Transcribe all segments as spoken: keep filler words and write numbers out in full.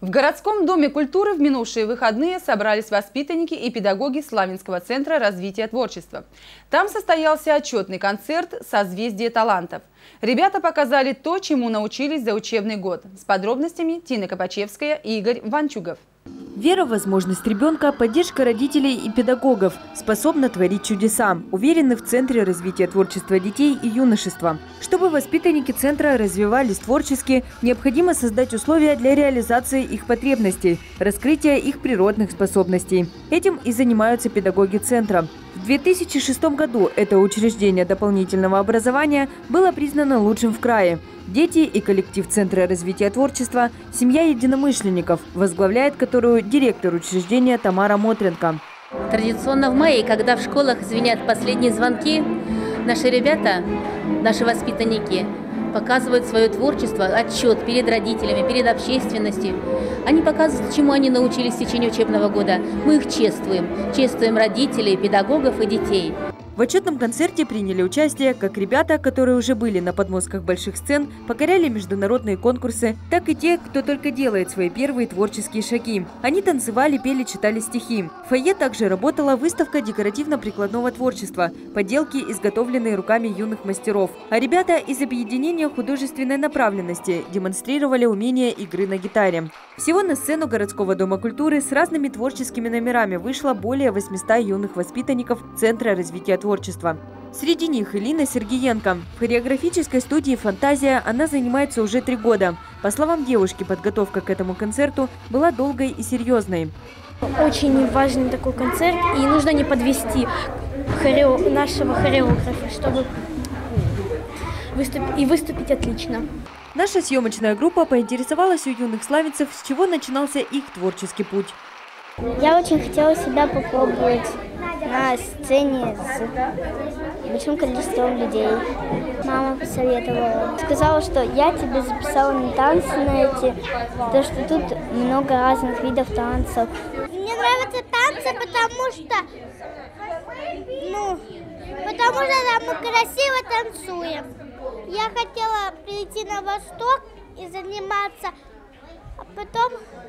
В городском доме культуры в минувшие выходные собрались воспитанники и педагоги Славянского центра развития творчества. Там состоялся отчетный концерт «Созвездие талантов». Ребята показали то, чему научились за учебный год. С подробностями Тина Копачевская и Игорь Ванчугов. Вера в возможность ребенка, поддержка родителей и педагогов способна творить чудеса, уверены в Центре развития творчества детей и юношества. Чтобы воспитанники центра развивались творчески, необходимо создать условия для реализации их потребностей, раскрытия их природных способностей. Этим и занимаются педагоги центра. В две тысячи шестом году это учреждение дополнительного образования было признано лучшим в крае. Дети и коллектив Центра развития творчества «Семья единомышленников», возглавляет которую директор учреждения Тамара Мотренко. Традиционно в мае, когда в школах звенят последние звонки, наши ребята, наши воспитанники показывают свое творчество, отчет перед родителями, перед общественностью. Они показывают, чему они научились в течение учебного года. Мы их чествуем. Чествуем родителей, педагогов и детей. В отчетном концерте приняли участие как ребята, которые уже были на подмостках больших сцен, покоряли международные конкурсы, так и те, кто только делает свои первые творческие шаги. Они танцевали, пели, читали стихи. В фойе также работала выставка декоративно-прикладного творчества, поделки, изготовленные руками юных мастеров. А ребята из объединения художественной направленности демонстрировали умение игры на гитаре. Всего на сцену городского дома культуры с разными творческими номерами вышло более восьмисот юных воспитанников Центра развития творчества. Среди них Элина Сергеенко. В хореографической студии «Фантазия» она занимается уже три года. По словам девушки, подготовка к этому концерту была долгой и серьезной. Очень важный такой концерт, и нужно не подвести хорео... нашего хореографа, чтобы выступ... и выступить отлично. Наша съемочная группа поинтересовалась у юных славянцев, с чего начинался их творческий путь. Я очень хотела себя попробовать на сцене с большим количеством людей. Мама посоветовала. Сказала, что я тебе записала на танцы на эти, потому что тут много разных видов танцев. Мне нравятся танцы, потому что, ну, потому что там мы красиво танцуем. Я хотела прийти на Восток и заниматься, а потом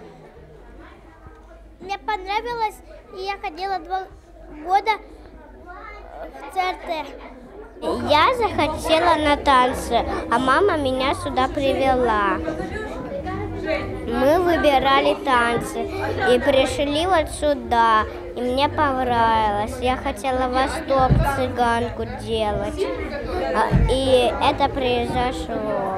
мне понравилось, и я ходила два года в ЦРТ. Я захотела на танцы, а мама меня сюда привела. Мы выбирали танцы и пришли вот сюда, и мне понравилось. Я хотела Восток цыганку делать, и это произошло.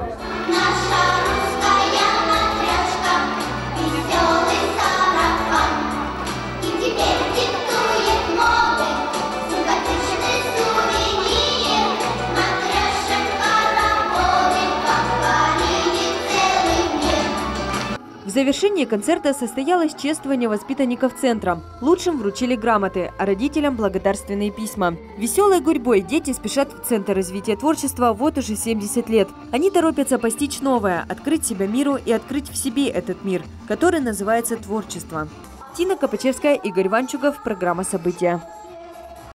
В завершении концерта состоялось чествование воспитанников центра. Лучшим вручили грамоты, а родителям благодарственные письма. Веселой гурьбой дети спешат в Центр развития творчества вот уже семьдесят лет. Они торопятся постичь новое, открыть себя миру и открыть в себе этот мир, который называется творчество. Тина Копачевская, Игорь Ванчугов, программа «События».